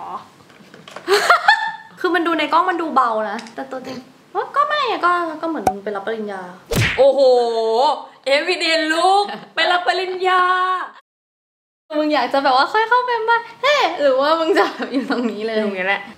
คือมันดูในกล้องมันดูเบานะแต่ตัวจริงก็ไม่ก็เหมือนมึงไปรับปริญญาโอ้โหเอวิเดนลูกไปรับปริญญามึงอยากจะแบบว่าค่อยเข้าไปมาเฮ้หรือว่ามึงจะแบบอยู่ตรงนี้เลยตรงนี้แหละ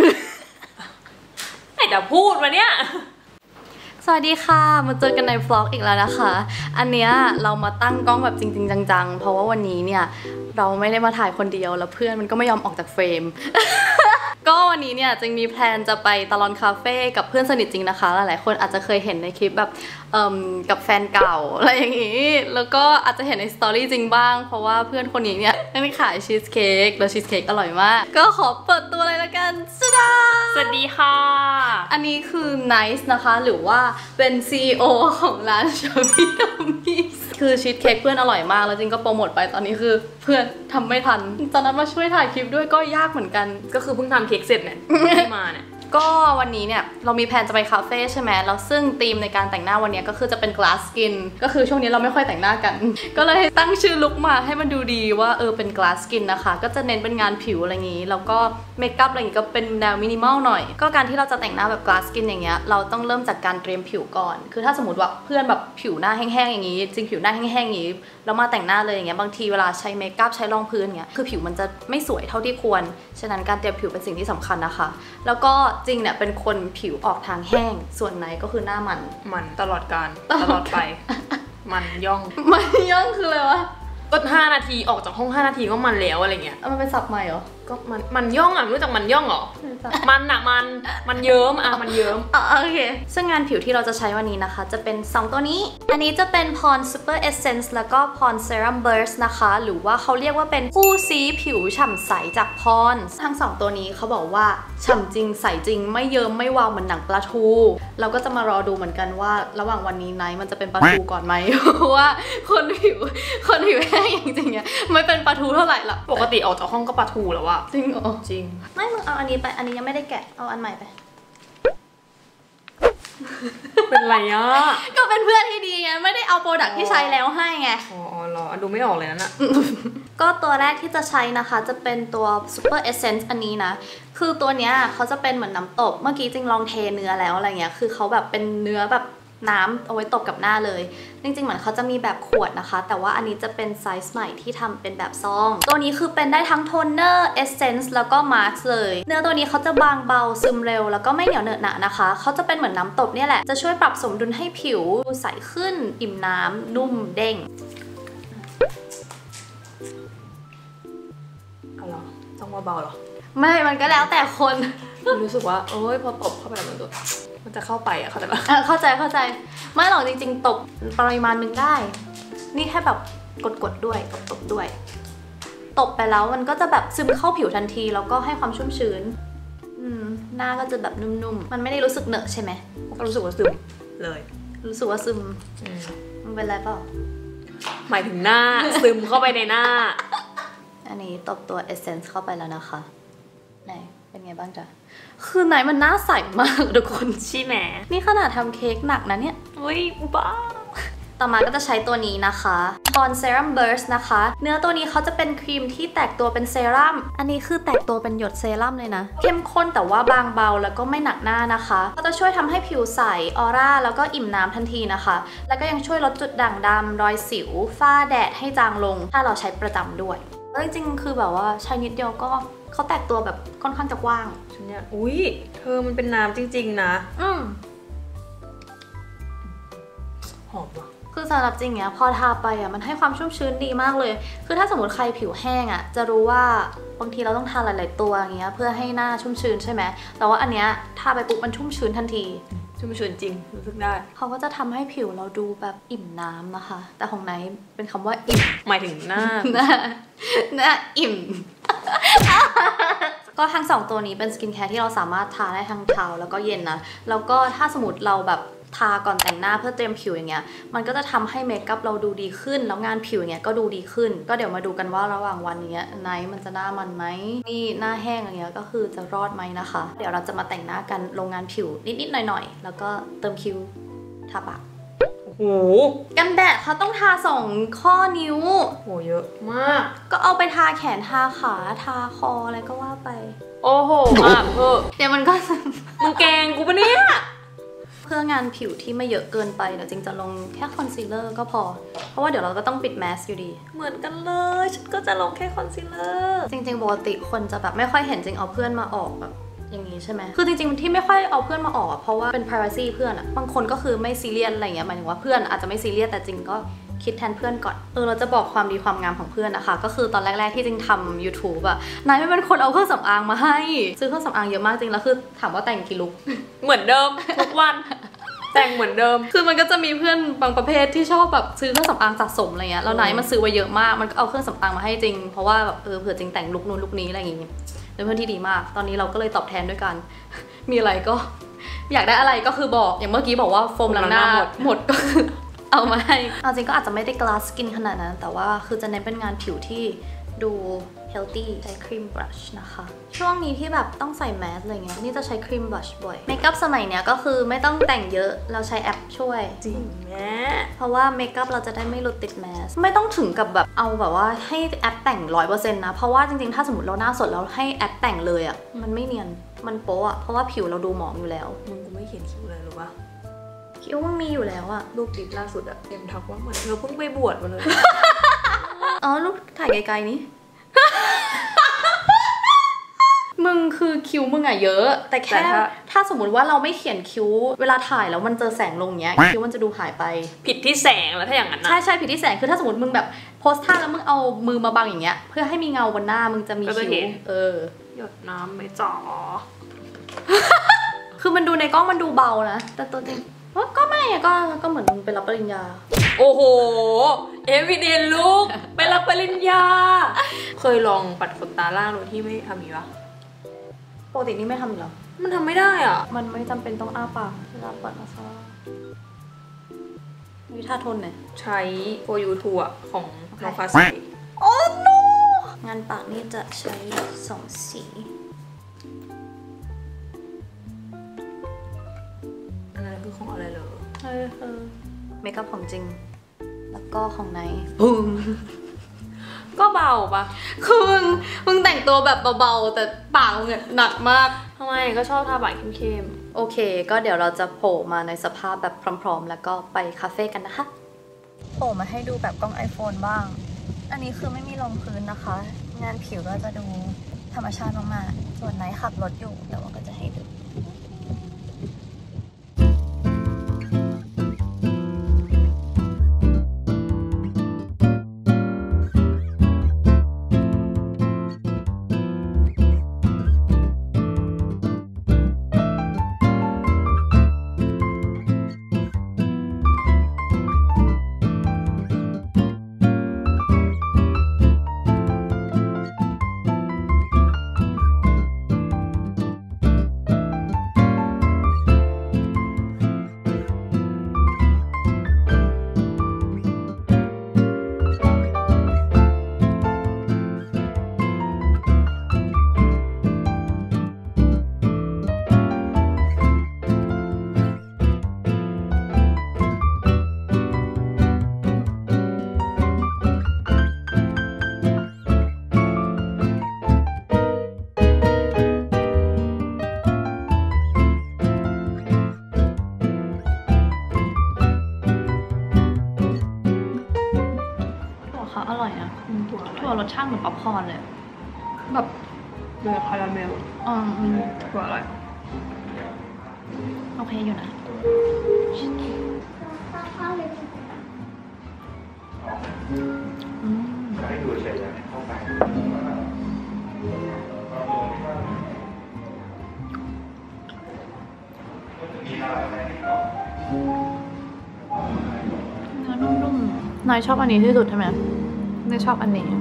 ไอ้แต่พูดมาเนี่ยสวัสดีค่ะมาเจอกันในvlogอีกแล้วนะคะอันเนี้ยเรามาตั้งกล้องแบบจริงๆจังๆเพราะว่าวันนี้เนี่ยเราไม่ได้มาถ่ายคนเดียวแล้วเพื่อนมันก็ไม่ยอมออกจากเฟรม ก็วันนี้เนี่ยจึงมีแพลนจะไปตลอนคาเฟ่กับเพื่อนสนิทจริงนะคะหลายๆคนอาจจะเคยเห็นในคลิปแบบกับแฟนเก่าอะไรอย่างงี้แล้วก็อาจจะเห็นในสตอรี่จริงบ้างเพราะว่าเพื่อนคนนี้เนี่ยได้ขายชีสเค้กแล้วชีสเค้กอร่อยมากก็ขอเปิดตัวเลยละกันสวัสดีค่ะอันนี้คือ Nice นะคะหรือว่าเป็น CEO ของร้าน Shopee Dummies คือชีสเค้กเพื่อนอร่อยมากแล้วจริงก็โปรโมทไปตอนนี้คือเพื่อนทำไม่ทันตอนนั้นมาช่วยถ่ายคลิปด้วยก็ยากเหมือนกันก็คือเพิ่งทำเค้กเสร็จเนี่ยที่มาเนี่ยก็วันนี้เนี่ยเรามีแผนจะไปคาเฟ่ใช่ไหมแล้วซึ่งธีมในการแต่งหน้าวันนี้ก็คือจะเป็น glass skin ก็คือช่วงนี้เราไม่ค่อยแต่งหน้ากันก็เลยตั้งชื่อลุคมาให้มันดูดีว่าเป็น glass skin นะคะก็จะเน้นเป็นงานผิวอะไรอย่างนี้แล้วก็เมคอัพอะไรอย่างนี้ก็เป็นแนวมินิมอลหน่อยก็การที่เราจะแต่งหน้าแบบ glass skin อย่างเงี้ยเราต้องเริ่มจากการเตรียมผิวก่อนคือถ้าสมมติว่าเพื่อนแบบผิวหน้าแห้งๆอย่างนี้จริงผิวหน้าแห้งๆอย่างนี้แล้วมาแต่งหน้าเลยอย่างเงี้ยบางทีเวลาใช้เมคอัพใช้รองพื้นอย่างเงี้ยคือผิวมันจะไม่สวยเท่าที่ควรฉะนั้นการเตรียมผิวเป็นสิ่งที่สำคัญนะคะแล้วก็จริงเนี่ยเป็นคนผิวออกทางแห้งส่วนไหนก็คือหน้ามันตลอดการตลอดไปมันย่องคืออะไรวะก็5 นาทีออกจากห้อง5 นาทีก็มันแล้วอะไรเงี้ยมันเป็นศัพท์ใหม่เหรอก็มันย่องรู้จักมันย่องเหรอมันเยิ้มมันเยิ้มโอเคซึ่งงานผิวที่เราจะใช้วันนี้นะคะจะเป็น2ตัวนี้อันนี้จะเป็น Pond's Super Essence แล้วก็ Pond's Serum Burst นะคะหรือว่าเขาเรียกว่าเป็นคู่ซีผิวฉ่ำใสจาก Pond's ทั้ง2ตัวนี้เขาบอกว่าฉ่ำจริงใสจริงไม่เยิ้มไม่วาวเหมือนหนังปลาทูเราก็จะมารอดูเหมือนกันว่าระหว่างวันนี้ไนท์มันจะเป็นปลาทูก่อนไหมเพราะว่าคนผิวแห้งจริงๆเนี่ยไม่เป็นปลาทูเท่าไหร่หรอกปกติออกจากห้องก็ปลาทูแล้วอะจริงเหรอจริงไม่มึงเอาอันนี้ไปอันนี้ยังไม่ได้แกะเอาอันใหม่ไปเป็นไรอ่ะก็เป็นเพื่อนที่ดีไงไม่ได้เอาโปรดักที่ใช้แล้วให้ไงอ๋อเหรอดูไม่ออกเลยนะก็ตัวแรกที่จะใช้นะคะจะเป็นตัว Super Essence อันนี้นะคือตัวเนี้ยเขาจะเป็นเหมือนน้ำตบเมื่อกี้จริงลองเทเนื้อแล้วอะไรเงี้ยคือเขาแบบเป็นเนื้อแบบน้ำเอาไว้ตบกับหน้าเลยจริงๆเหมือนเขาจะมีแบบขวดนะคะแต่ว่าอันนี้จะเป็นไซส์ใหม่ที่ทำเป็นแบบซองตัวนี้คือเป็นได้ทั้งโทนเนอร์เอสเซนส์แล้วก็มาสก์เลยเนื้อตัวนี้เขาจะบางเบาซึมเร็วแล้วก็ไม่เหนียวเหนอะหนะนะคะเขาจะเป็นเหมือนน้ำตบเนี่ยแหละจะช่วยปรับสมดุลให้ผิวดูใสขึ้นอิ่มน้ำนุ่มเด้งเอาเหรอต้องเบาๆหรอไม่มันก็แล้วแต่คนรู้สึกว่าพอตบเข้าไปแล้วมันจะเข้าไปอะเข้าใจปะเข้าใจไม่หรอกจริงๆตบปริมาณนึงได้นี่แค่แบบกดด้วยตบด้วยตบไปแล้วมันก็จะแบบซึมเข้าผิวทันทีแล้วก็ให้ความชุ่มชื้นหน้าก็จะแบบนุ่มๆมันไม่ได้รู้สึกเหนอะใช่ไหมก็รู้สึกว่าซึมเลยรู้สึกว่าซึมมันเป็นไรเปล่าหมายถึงหน้าซึมเข้าไปในหน้าอันนี้ตบตัวเอเซนส์เข้าไปแล้วนะคะไหนเป็นไงบ้างจ๊ะคือไหนมันน่าใสมากทุกคนใช่ไหมนี่ขนาดทำเค้กหนักนะเนี่ยบ้าต่อมาก็จะใช้ตัวนี้นะคะ Pond's Serum Burst นะคะเนื้อตัวนี้เขาจะเป็นครีมที่แตกตัวเป็นเซรั่มอันนี้คือแตกตัวเป็นหยดเซรั่มเลยนะเข้มข้นแต่ว่าบางเบาแล้วก็ไม่หนักหน้านะคะก็จะช่วยทำให้ผิวใสออร่าแล้วก็อิ่มน้ำทันทีนะคะแล้วก็ยังช่วยลดจุดด่างดำรอยสิวฝ้าแดดให้จางลงถ้าเราใช้ประจำด้วยแล้วจริงๆคือแบบว่าใช้นิดเดียวก็เขาแตกตัวแบบค่อนข้างจะกว้างฉันเนี่ยเธอมันเป็นน้ำจริงๆนะหอมว่ะคือสำหรับจริงเนี้ยพอทาไปมันให้ความชุ่มชื้นดีมากเลยคือถ้าสมมติใครผิวแห้งจะรู้ว่าบางทีเราต้องทาหลายๆตัวอย่างเงี้ยเพื่อให้หน้าชุ่มชื้นใช่ไหมแต่ว่าอันเนี้ยทาไปปุ๊บมันชุ่มชื้นทันทีชุ่มชื้นจริงรู้สึกได้เขาก็จะทำให้ผิวเราดูแบบอิ่มน้ำนะคะแต่ของไนท์เป็นคำว่าอิ่มหมายถึงหน้าอิ่มก็ทั้ง2ตัวนี้เป็นสกินแคร์ที่เราสามารถทาได้ทั้งเช้าแล้วก็เย็นนะแล้วก็ถ้าสมมติเราแบบทาก่อนแต่งหน้าเพื่อเตรียมผิวอย่างเงี้ยมันก็จะทำให้เมคอัพเราดูดีขึ้นแล้วงานผิวอย่างเงี้ยก็ดูดีขึ้นก็เดี๋ยวมาดูกันว่าระหว่างวันเนี้ยไนท์มันจะหน้ามันไหมนี่หน้าแห้งอย่างเงี้ยก็คือจะรอดไหมนะคะเดี๋ยวเราจะมาแต่งหน้ากันลงงานผิวนิดๆหน่อยๆแล้วก็เติมคิ้วทาปากโอ้โหโอ้กันแดดเขาต้องทา2 ข้อนิ้วโหเยอะมากก็เอาไปทาแขนทาขาทาคออะไรก็ว่าไปโอ้โหมากเถอะเดี๋ยวมันก็มึงแกงกูปะเนี่ยเพื่องานผิวที่ไม่เยอะเกินไปเดี๋ยวจริงจะลงแค่คอนซีลเลอร์ก็พอ เพราะว่าเดี๋ยวเราก็ต้องปิดแมสอยู่ดีเหมือนกันเลยฉันก็จะลงแค่คอนซีลเลอร์จริงๆปกติคนจะแบบไม่ค่อยเห็นจริงเอาเพื่อนมาออกแบบอย่างนี้ใช่ไหมคือจริงๆที่ไม่ค่อยเอาเพื่อนมาออกเพราะว่าเป็น privacy เพื่อนอะบางคนก็คือไม่ซีเรียสอะไรเงี้ยหมายถึงว่าเพื่อนอาจจะไม่ซีเรียสแต่จริงก็คิดแทนเพื่อนก่อนเราจะบอกความดีความงามของเพื่อนนะคะก็คือตอนแรกๆที่จริงทำ YouTube อะนายไม่เป็นคนเอาเครื่องสำอางมาให้ซื้อเครื่องสำอางเยอะมากจริงแล้วคือถามว่าแต่งกี่ลุคเหมือนเดิมทุกวันแต่งเหมือนเดิมคือมันก็จะมีเพื่อนบางประเภทที่ชอบแบบซื้อเครื่องสำอางสะสมอะไรเงี้ยแล้วนายมันซื้อไว้เยอะมากมันก็เอาเครื่องสำอางมาให้จริงเพราะว่าแบบเผื่อจริงแต่งลุคนู้นลุคนี้อะไรอย่างงี้เป็นเพื่อนที่ดีมากตอนนี้เราก็เลยตอบแทนด้วยกัน มีอะไรก็อยากได้อะไรก็คือบอกอย่างเมื่อกี้บอกว่าโฟมล้างหน้าหมดก็คือเอามาให้เอาจริงก็อาจจะไม่ได้ glass skin ขนาดนั้นแต่ว่าคือจะเน้นเป็นงานผิวที่ดู healthy ใช้ครีมบรัชนะคะช่วงนี้ที่แบบต้องใส่แมสอะไรเงี้ยนี่จะใช้ครีมบรัชบ่อยเมคอัพสมัยเนี้ยก็คือไม่ต้องแต่งเยอะเราใช้แอปช่วยจริงแม่เพราะว่าเมคอัพเราจะได้ไม่หลุดติดแมสไม่ต้องถึงกับแบบเอาแบบว่าให้แอปแต่ง 100% นะเพราะว่าจริงๆถ้าสมมติเราหน้าสดแล้วให้แอปแต่งเลยอะมันไม่เนียนมันโป๊ะอะเพราะว่าผิวเราดูหมองอยู่แล้วมึงกูไม่เขียนคิ้วเลยหรือปะคิ้วมันมีอยู่แล้วอะรูปดิบล่าสุดอะเอ็มทักว่าเหมือนเธอเพิ่งไปบวชมาเลยอ๋อรูปถ่ายไกลๆนี้ มึงคือคิ้วมึงอะเยอะแต่แค่ถ้าสมมติว่าเราไม่เขียนคิ้วเวลาถ่ายแล้วมันเจอแสงลงเงี้ยคิ้วมันจะดูหายไปผิดที่แสงแล้วถ้าอย่างนั้นนะใช่ผิดที่แสงคือถ้าสมมติมึงแบบโพสท่าแล้วมึงเอามือมาบังอย่างเงี้ยเพื่อให้มีเงาบนหน้ามึงจะมีคิ้วหยดน้ำไม่จ่อคือมันดูในกล้องมันดูเบานะแต่ตัวจริงก็ไม่อะก็เหมือนมึงไปรับปริญญาโอ้โหเอวิเดนลูกไปรับปริญญาเคยลองปัดขนตาล่างโดยที่ไม่ทำนี้ปะปกตินี่ไม่ทำอยู่แล้วมันทำไม่ได้อ่ะมันไม่จำเป็นต้องอ้าปากเวลาเปิดมาซาวิธาทนเนี่ยใช้โฟยูทูอ่ะของน้องฟ้าใสโอ้โนงานปากนี่จะใช้2 สีอันนั้นคือของอะไรเลยเมคอัพของจริงแล้วก็ของไนท์ก็เบาปะคือมึงแต่งตัวแบบเบาๆแต่ปากมึงหนักมากทำไมก็ชอบทาปากเข้มๆโอเคก็เดี๋ยวเราจะโผล่มาในสภาพแบบพร้อมๆแล้วก็ไปคาเฟ่กันนะคะโผล่มาให้ดูแบบกล้อง iPhone บ้างอันนี้คือไม่มีรองพื้นนะคะงานผิวก็จะดูธรรมชาติมากๆส่วนไนท์ขับรถอยู่แต่ว่าก็จะให้ดูอร่อยนะถั่วรสชาติเหมือนป๊อปคอร์นเลยแบบคาราเมลถั่วอร่อยโอเคอยู่นะให้ดูเฉยๆเข้าไปเนื้อนุ่มๆนายชอบอันนี้ที่สุดใช่ไหมไม่ชอบอันนี้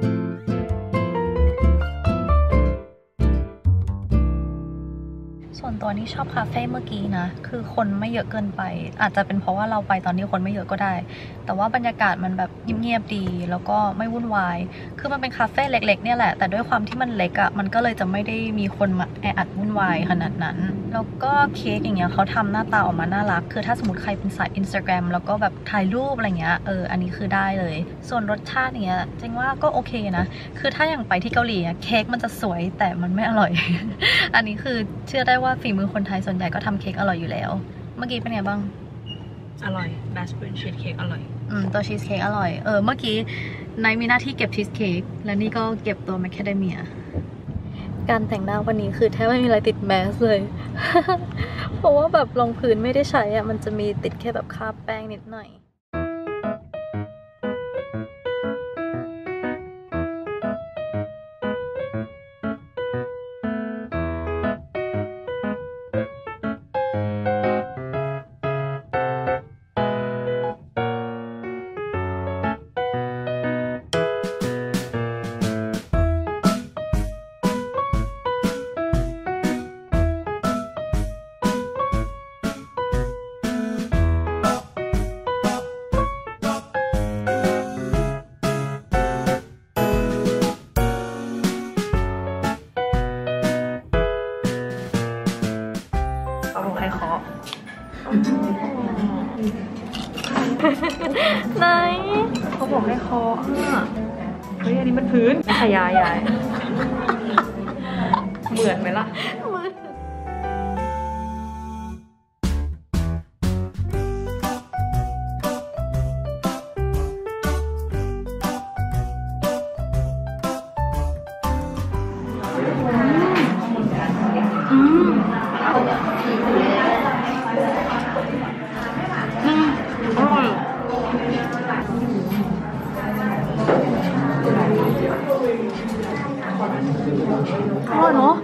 ส่วนวนตัวนี่ชอบคาเฟ่เมื่อกี้นะคือคนไม่เยอะเกินไปอาจจะเป็นเพราะว่าเราไปตอนที่คนไม่เยอะก็ได้แต่ว่าบรรยากาศมันแบบเงียบๆดีแล้วก็ไม่วุ่นวายคือมันเป็นคาเฟ่เล็กๆเนี่ยแหละแต่ด้วยความที่มันเล็กอะมันก็เลยจะไม่ได้มีคนมาแออัดวุ่นวายขนาดนั้นแล้วก็เค้กอย่างเงี้ยเขาทำหน้าตาออกมาน่ารักคือถ้าสมมติใครเป็นสาย Instagram แล้วก็แบบถ่ายรูปอะไรเงี้ยอันนี้คือได้เลยส่วนรสชาติเนี้ยจริงว่าก็โอเคนะคือถ้าอย่างไปที่เกาหลีเค้กมันจะสวยแต่มันไม่อร่อย อันนี้คือเชื่อได้ว่าฝีมือคนไทยส่วนใหญ่ก็ทำเค้กอร่อยอยู่แล้วเมื่อกี้เป็นไงบ้างอร่อยดัชเบิร์นชีสเค้กอร่อยตัวชีสเค้กอร่อยเมื่อกี้นายมีหน้าที่เก็บชีสเค้กและนี่ก็เก็บตัวแมคคาเดเมียการแต่งหน้าวันนี้คือแทบไม่มีอะไรติดแมสเลย เพราะว่าแบบรองพื้นไม่ได้ใช้มันจะมีติดแค่แบบคราบแป้งนิดหน่อยไหนเขาบอกให้เคาะเฮ้ยอันนี้มันพื้นไม่ใช่ยายเหมือนไหมล่ะอร่อยเนาะ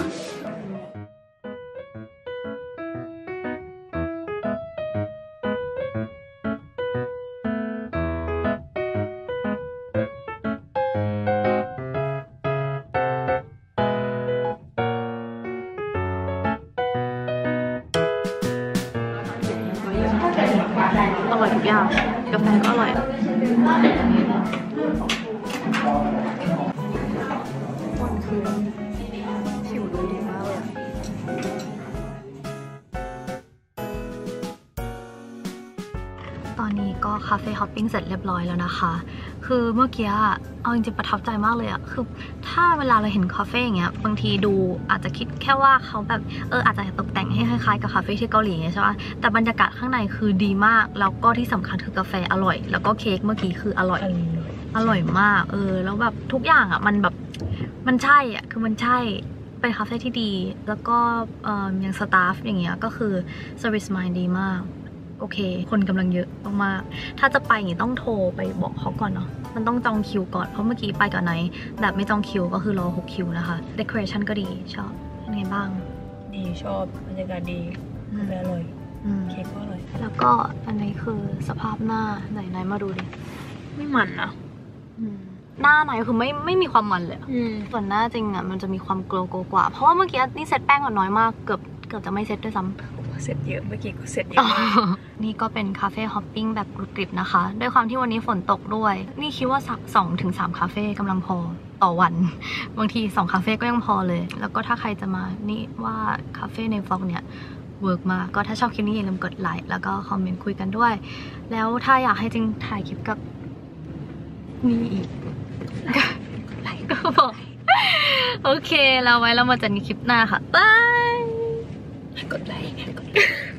อร่อยทุกอย่างกาแฟก็อร่อยผิวดูดีมากเลยตอนนี้ก็คาเฟ่ฮอปปิ้งเสร็จเรียบร้อยแล้วนะคะคือเมื่อกี้เอาจริงๆประทับใจมากเลยอะคือถ้าเวลาเราเห็นคาเฟ่อย่างเงี้ยบางทีดูอาจจะคิดแค่ว่าเขาแบบอาจจะตกแต่งให้คล้ายๆกับคาเฟ่ที่เกาหลีใช่ไหมแต่บรรยากาศข้างในคือดีมากแล้วก็ที่สำคัญคือกาแฟอร่อยแล้วก็เค้กเมื่อกี้คืออร่อยมากแล้วแบบทุกอย่างมันแบบมันใช่คือมันใช่เป็นคาเฟ่ที่ดีแล้วก็อย่างสตาฟอย่างเงี้ยก็คือ service mind ดีมากโอเคคนกำลังเยอะมากๆถ้าจะไปอย่างนี้ต้องโทรไปบอกเขาก่อนเนาะมันต้องจองคิวก่อนเพราะเมื่อกี้ไปกับไหนแบบไม่จองคิวก็คือรอ6 คิวนะคะ decoration ก็ดีชอบเป็นไงบ้างดีชอบบรรยากาศดีอร่อยเค้กก็อร่อยแล้วก็อันนี้คือสภาพหน้าไหนมาดูดิไม่มันนะหน้าไหนคือไม่มีความมันเลยส่วนหน้าจริงมันจะมีความโกลกว่าเพราะว่าเมื่อกี้นี่เซตแป้งก่อนน้อยมากเกือบจะไม่เซตด้วยซ้ำเสร็จเยอะเมื่อกี้ก็เสร็จเยอะนี่ก็เป็นคาเฟ่ฮอปปิ้งแบบกริบๆนะคะด้วยความที่วันนี้ฝนตกด้วยนี่คิดว่า2-3คาเฟ่กำลังพอต่อวันบางที2คาเฟ่ก็ยังพอเลยแล้วก็ถ้าใครจะมานี่ว่าคาเฟ่ในฟล็อกเนี่ยเวิร์กมากก็ถ้าชอบคลิปนี้อย่าลืมกดไลค์แล้วก็คอมเมนต์คุยกันด้วยแล้วถ้าอยากให้จริงถ่ายคลิปกับนี่อีกไลค์ก็บอกโอเคเราไว้เรามาเจอกันคลิปหน้าค่ะบายกดไลค์